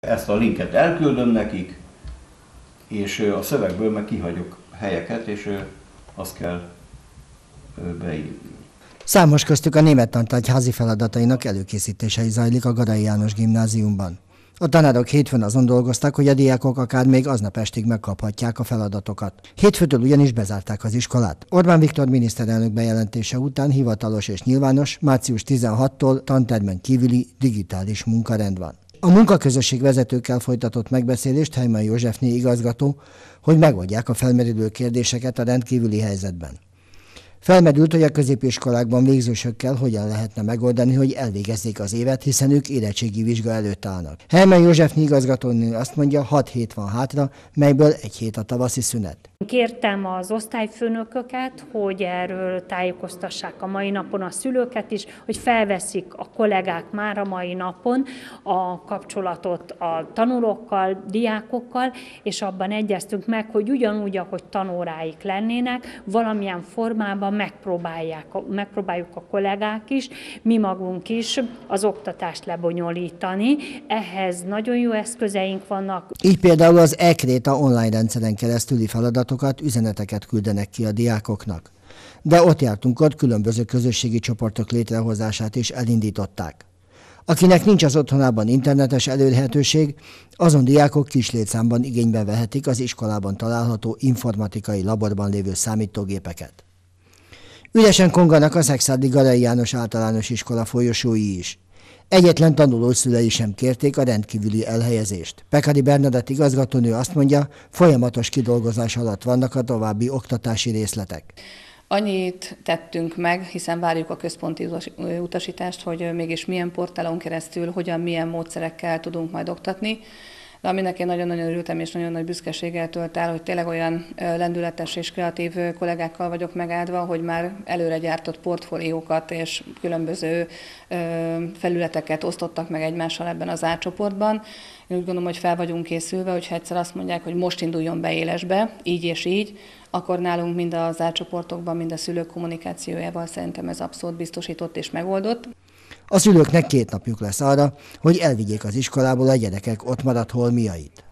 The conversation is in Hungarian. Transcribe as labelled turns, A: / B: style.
A: Ezt a linket elküldöm nekik, és a szövegből meg kihagyok helyeket, és azt kell beírni.
B: Számos köztük a német tantárgy házi feladatainak előkészítései zajlik a Garai János Gimnáziumban. A tanárok hétfőn azon dolgoztak, hogy a diákok akár még aznap estig megkaphatják a feladatokat. Hétfőtől ugyanis bezárták az iskolát. Orbán Viktor miniszterelnök bejelentése után hivatalos és nyilvános március 16-tól tantermen kívüli digitális munkarend van. A munkaközösség vezetőkkel folytatott megbeszélést Heimann Józsefné igazgató, hogy megoldják a felmerülő kérdéseket a rendkívüli helyzetben. Felmerült, hogy a középiskolákban végzősökkel hogyan lehetne megoldani, hogy elvégezzék az évet, hiszen ők érettségi vizsga előtt állnak. Heimann Józsefné igazgatónő azt mondja, 6 hét van hátra, melyből 1 hét a tavaszi szünet.
C: Kértem az osztályfőnököket, hogy erről tájékoztassák a mai napon a szülőket is, hogy felveszik a kollégák már a mai napon a kapcsolatot a tanulókkal, diákokkal, és abban egyeztünk meg, hogy ugyanúgy, ahogy tanóráik lennének, valamilyen formában megpróbáljuk a kollégák is, mi magunk is az oktatást lebonyolítani. Ehhez nagyon jó eszközeink vannak.
B: Így például az e-Kréta online rendszeren keresztüli feladatokat, üzeneteket küldenek ki a diákoknak. De ott jártunk, ott különböző közösségi csoportok létrehozását is elindították. Akinek nincs az otthonában internetes elérhetőség, azon diákok kis létszámban igénybe vehetik az iskolában található informatikai laborban lévő számítógépeket. Üresen konganak a Szekszárdi Garai János Általános Iskola folyosói is. Egyetlen tanuló szülei sem kérték a rendkívüli elhelyezést. Pekari Bernadett igazgatónő azt mondja, folyamatos kidolgozás alatt vannak a további oktatási részletek.
D: Annyit tettünk meg, hiszen várjuk a központi utasítást, hogy mégis milyen portálon keresztül, hogyan, milyen módszerekkel tudunk majd oktatni. De aminek én nagyon-nagyon örültem és nagyon nagy büszkeséggel tölt el, hogy tényleg olyan lendületes és kreatív kollégákkal vagyok megáldva, hogy már előre gyártott portfóliókat és különböző felületeket osztottak meg egymással ebben az átcsoportban. Én úgy gondolom, hogy fel vagyunk készülve, hogyha egyszer azt mondják, hogy most induljon be élesbe, így és így, akkor nálunk mind az átcsoportokban, mind a szülők kommunikációjával szerintem ez abszolút biztosított és megoldott.
B: A szülőknek 2 napjuk lesz arra, hogy elvigyék az iskolából a gyerekek ott maradt holmiait.